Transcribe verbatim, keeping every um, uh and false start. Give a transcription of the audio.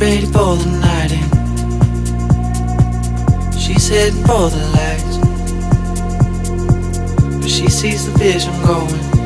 ready for the night in. She's heading for the lights, but she sees the vision going.